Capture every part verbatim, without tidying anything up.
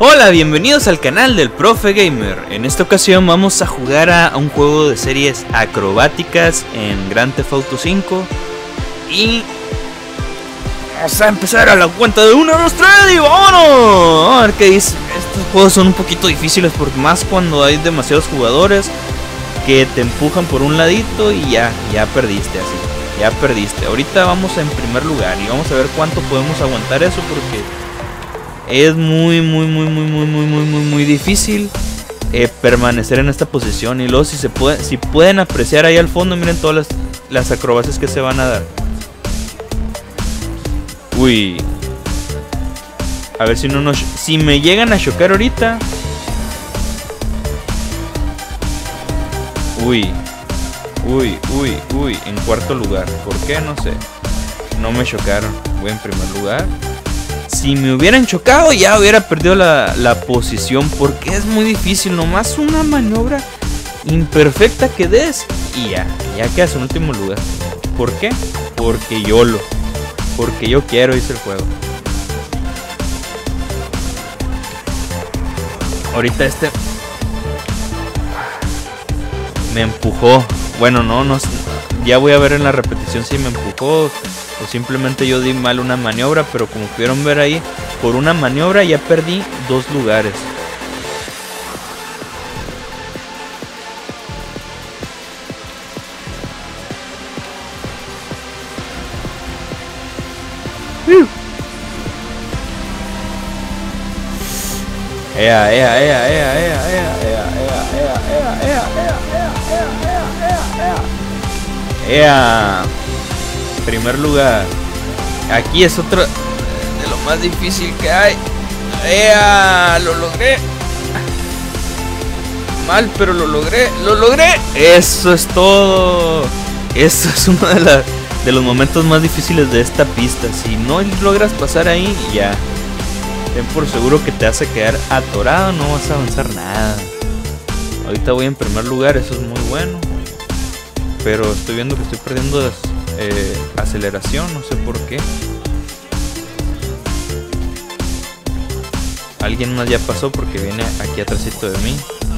Hola, bienvenidos al canal del Profe Gamer. En esta ocasión vamos a jugar a un juego de series acrobáticas en Grand Theft Auto cinco. Y vamos a empezar a la cuenta de uno, dos, tres y vámonos. A ver qué dice. Estos juegos son un poquito difíciles, porque más cuando hay demasiados jugadores que te empujan por un ladito y ya, ya perdiste así. Ya perdiste. Ahorita vamos en primer lugar y vamos a ver cuánto podemos aguantar eso, porque es muy, muy, muy, muy, muy, muy, muy, muy, muy difícil eh, permanecer en esta posición. Y luego si se puede, si pueden apreciar ahí al fondo, miren todas las, las acrobacias que se van a dar. Uy. A ver si no nos... Si me llegan a chocar ahorita. Uy. Uy, uy, uy. En cuarto lugar. ¿Por qué? No sé. No me chocaron. Voy en primer lugar. Si me hubieran chocado ya hubiera perdido la, la posición, porque es muy difícil. Nomás una maniobra imperfecta que des y ya, ya quedas en último lugar. ¿Por qué? Porque yo lo Porque yo quiero, dice el juego. Ahorita este me empujó. Bueno, no, no, ya voy a ver en la repetición si me empujó o simplemente yo di mal una maniobra. Pero como pudieron ver ahí, por una maniobra ya perdí dos lugares. Ea, ea, ea, ea, ea, ea, ea, ea, ea, ea, ea, ea, ea, ea. Primer lugar. Aquí es otro de lo más difícil que hay. ¡Ea! Lo logré. Mal, pero lo logré. ¡Lo logré! Eso es todo. Eso es uno de, la, de los momentos más difíciles de esta pista. Si no logras pasar ahí, ya ten por seguro que te vas a quedar atorado. No vas a avanzar nada. Ahorita voy en primer lugar. Eso es muy bueno. Pero estoy viendo que estoy perdiendo las Eh, aceleración, no sé por qué. Alguien más ya pasó porque viene aquí atrásito de mí,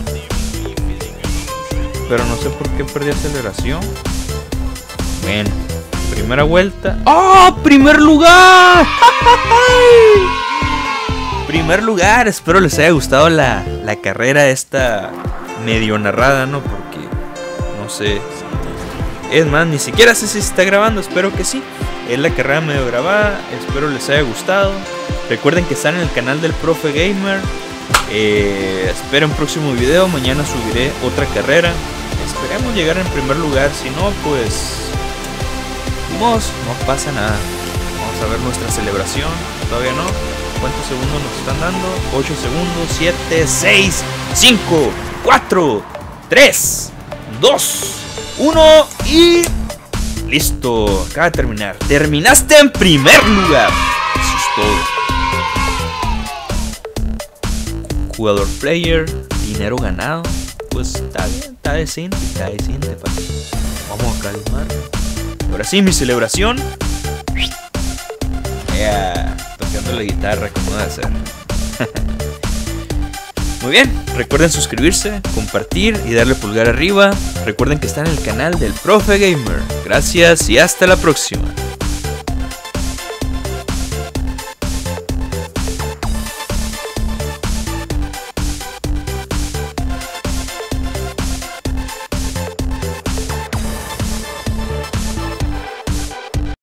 pero no sé por qué perdí aceleración. Bueno, primera vuelta. ¡Oh! ¡Primer lugar! Primer lugar. Espero les haya gustado la, la carrera esta medio narrada, ¿no? Porque no sé. Es más, ni siquiera sé si se está grabando, espero que sí. Es la carrera medio grabada, espero les haya gustado. Recuerden que están en el canal del Profe Gamer. eh, Espero un próximo video, mañana subiré otra carrera. Esperemos llegar en primer lugar, si no pues vamos, no pasa nada. Vamos a ver nuestra celebración, todavía no. ¿Cuántos segundos nos están dando? ocho segundos, siete, seis, cinco, cuatro, tres, dos, uno y listo. Acaba de terminar. Terminaste en primer lugar. Eso es todo. Jugador player, dinero ganado. Pues está bien, está decente, está decente, papi. Vamos a calmar. Ahora sí, mi celebración. Yeah, tocando la guitarra como debe ser. Muy bien, recuerden suscribirse, compartir y darle pulgar arriba. Recuerden que están en el canal del Profe Gamer. Gracias y hasta la próxima.